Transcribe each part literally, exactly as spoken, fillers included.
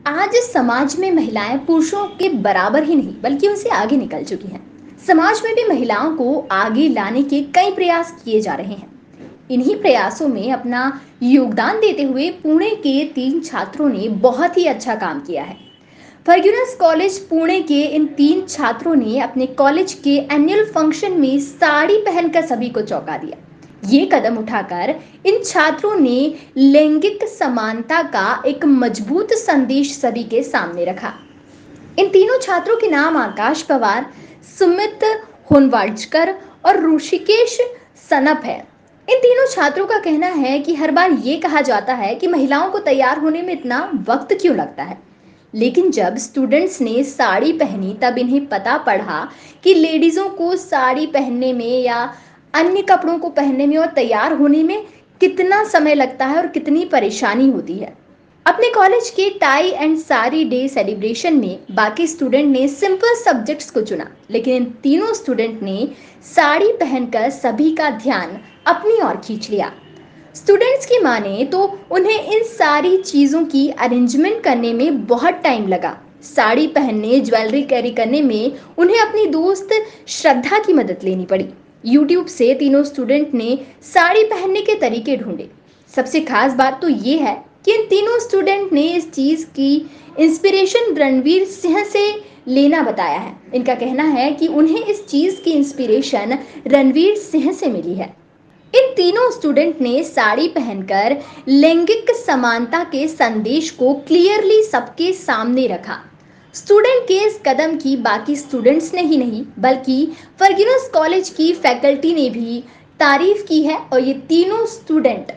आज इस समाज में महिलाएं पुरुषों के बराबर ही नहीं बल्कि उनसे आगे निकल चुकी हैं। समाज में भी महिलाओं को आगे लाने के कई प्रयास किए जा रहे हैं। इन्हीं प्रयासों में अपना योगदान देते हुए पुणे के तीन छात्रों ने बहुत ही अच्छा काम किया है। फर्ग्यूनस कॉलेज पुणे के इन तीन छात्रों ने अपने कॉलेज के एनुअल फंक्शन में साड़ी पहनकर सभी को चौंका दिया। ये कदम उठाकर इन छात्रों ने लैंगिक समानता का एक मजबूत संदेश सभी के सामने रखा। इन तीनों छात्रों के नाम आकाश पवार, सुमित होनवाडकर और ऋषिकेश सनप है। इन तीनों छात्रों का कहना है कि हर बार ये कहा जाता है कि महिलाओं को तैयार होने में इतना वक्त क्यों लगता है, लेकिन जब स्टूडेंट्स ने साड़ी पहनी तब इन्हें पता पड़ा कि लेडीजों को साड़ी पहनने में या अन्य कपड़ों को पहनने में और तैयार होने में कितना समय लगता है और कितनी परेशानी होती है। अपने कॉलेज के tie and sari day celebration में बाकी स्टूडेंट ने सिंपल सब्जेक्ट्स को चुना, लेकिन इन तीनों स्टूडेंट ने साड़ी पहनकर सभी का ध्यान अपनी ओर खींच लिया। स्टूडेंट्स की माने तो उन्हें इन सारी चीज़ों की अरेंजमेंट करने में बहुत टाइम लगा। साड़ी पहनने, ज्वेलरी कैरी करने में उन्हें अपनी दोस्त श्रद्धा की मदद लेनी पड़ी। यूट्यूब से तीनों स्टूडेंट ने साड़ी पहनने के तरीके ढूंढे। सबसे खास बात तो ये है कि इन तीनों स्टूडेंट ने इस चीज़ की इंस्पिरेशन रणवीर सिंह से लेना बताया है। इनका कहना है कि उन्हें इस चीज़ की इंस्पिरेशन रणवीर सिंह से मिली है। इन तीनों स्टूडेंट ने साड़ी पहनकर लैंगिक समानता के संदेश को क्लियरली सबके सामने रखा। स्टूडेंट के इस कदम की बाकी स्टूडेंट्स ने ही नहीं बल्कि फर्ग्यूनस कॉलेज की फैकल्टी ने भी तारीफ की है और ये तीनों स्टूडेंट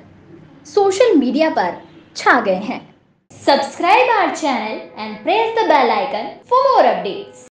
सोशल मीडिया पर छा गए हैं। Subscribe our channel and press the bell icon for more updates.